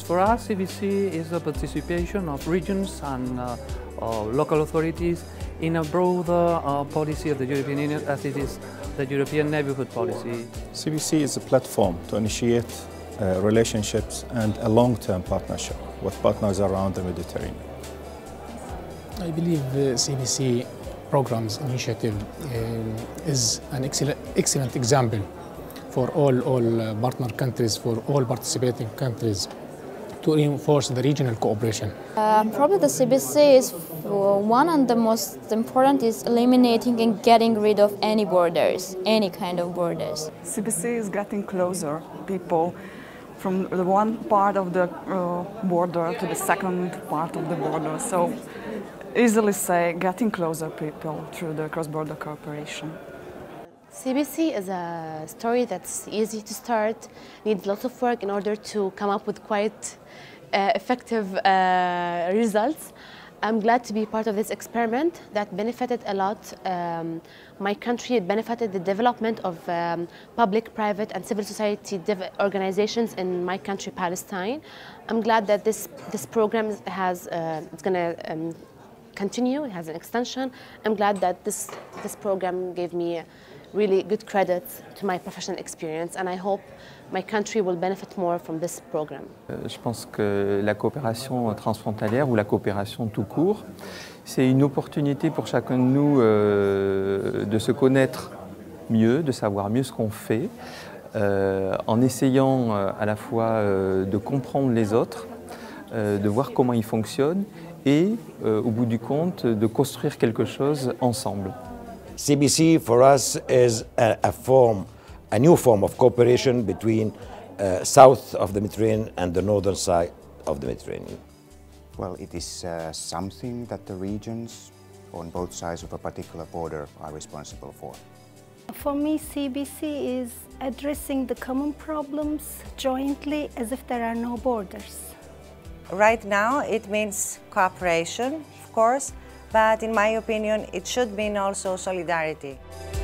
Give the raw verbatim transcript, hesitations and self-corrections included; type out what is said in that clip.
Yes, for us, C B C is the participation of regions and uh, uh, local authorities in a broader uh, policy of the European Union, as it is the European Neighbourhood Policy. C B C is a platform to initiate uh, relationships and a long-term partnership with partners around the Mediterranean. I believe the C B C program's initiative uh, is an excellent, excellent example for all, all uh, partner countries, for all participating countries, to reinforce the regional cooperation. Uh, probably the C B C is one, and the most important is eliminating and getting rid of any borders, any kind of borders. C B C is getting closer people from the one part of the uh, border to the second part of the border. So easily say getting closer people through the cross-border cooperation. C B C is a story that's easy to start, needs lots of work in order to come up with quite uh, effective uh, results. I'm glad to be part of this experiment that benefited a lot um, my country. It benefited the development of um, public, private and civil society organizations in my country, Palestine. I'm glad that this, this program has, uh, it's going to um, continue, it has an extension. I'm glad that this, this program gave me really good credits to my professional experience, and I hope my country will benefit more from this program. Je pense que la coopération transfrontalière ou la coopération tout court, c'est une opportunité pour chacun de nous euh, de se connaître mieux, de savoir mieux ce qu'on fait, euh, en essayant euh, à la fois euh, de comprendre les autres, euh, de voir comment ils fonctionnent et, euh, au bout du compte, de construire quelque chose ensemble. C B C for us is a, a form, a new form of cooperation between uh, south of the Mediterranean and the northern side of the Mediterranean. Well, it is uh, something that the regions on both sides of a particular border are responsible for. For me, C B C is addressing the common problems jointly as if there are no borders. Right now, it means cooperation, of course, but in my opinion, it should mean also solidarity.